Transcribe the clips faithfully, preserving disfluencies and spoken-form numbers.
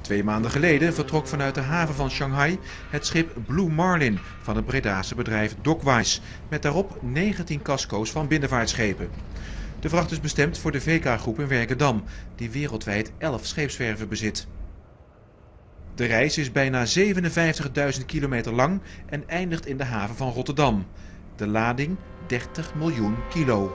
Twee maanden geleden vertrok vanuit de haven van Shanghai het schip Blue Marlin van het Bredaanse bedrijf Dockwise, met daarop negentien casco's van binnenvaartschepen. De vracht is bestemd voor de V K-groep in Werkendam, die wereldwijd elf scheepswerven bezit. De reis is bijna zevenenvijftigduizend kilometer lang en eindigt in de haven van Rotterdam. De lading dertig miljoen kilo.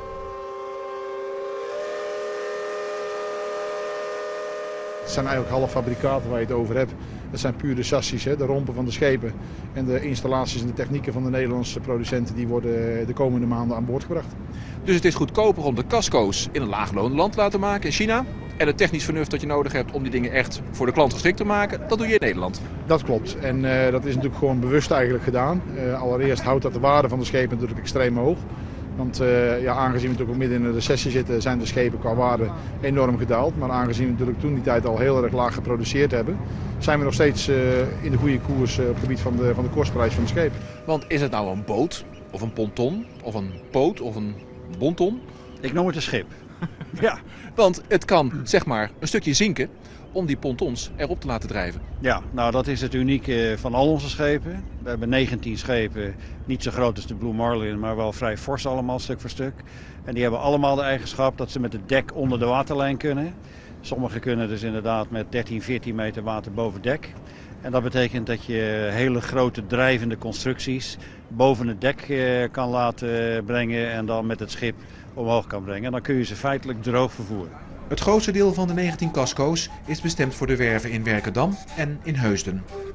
Het zijn eigenlijk halffabrikaten waar je het over hebt. Dat zijn puur de chassis, de rompen van de schepen. En de installaties en de technieken van de Nederlandse producenten die worden de komende maanden aan boord gebracht. Dus het is goedkoper om de casco's in een laagloonland te laten maken in China. En het technisch vernuft dat je nodig hebt om die dingen echt voor de klant geschikt te maken, dat doe je in Nederland. Dat klopt. En uh, dat is natuurlijk gewoon bewust eigenlijk gedaan. Uh, allereerst houdt dat de waarde van de schepen natuurlijk extreem hoog. Want uh, ja, aangezien we natuurlijk ook midden in een recessie zitten, zijn de schepen qua waarde enorm gedaald. Maar aangezien we natuurlijk toen die tijd al heel erg laag geproduceerd hebben, zijn we nog steeds uh, in de goede koers uh, op het gebied van de, van de kostprijs van de scheep. Want is het nou een boot, of een ponton, of een poot, of een bonton? Ik noem het een schip. Ja. Want het kan, zeg maar, een stukje zinken om die pontons erop te laten drijven. Ja, nou dat is het unieke van al onze schepen. We hebben negentien schepen, niet zo groot als de Blue Marlin, maar wel vrij fors allemaal, stuk voor stuk. En die hebben allemaal de eigenschap dat ze met het dek onder de waterlijn kunnen. Sommige kunnen dus inderdaad met dertien, veertien meter water boven dek. En dat betekent dat je hele grote drijvende constructies boven het dek kan laten brengen en dan met het schip omhoog kan brengen. En dan kun je ze feitelijk droog vervoeren. Het grootste deel van de negentien casco's is bestemd voor de werven in Werkendam en in Heusden.